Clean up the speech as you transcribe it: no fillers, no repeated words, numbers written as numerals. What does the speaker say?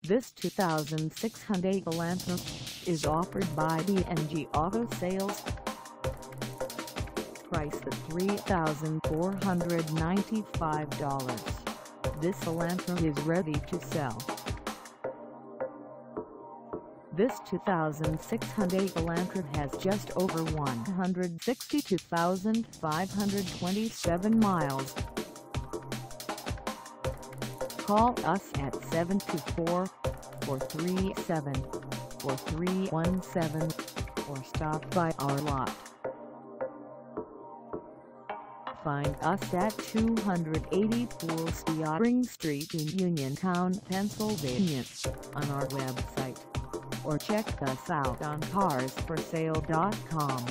This 2006 Hyundai Elantra is offered by B&G Auto Sales. Price at $3,495. This Elantra is ready to sell. This 2006 Hyundai Elantra has just over 162,527 miles. Call us at 724-437-4317 or stop by our lot. Find us at 280 COOLSPRING Street in Uniontown, Pennsylvania, on our website, or check us out on carsforsale.com.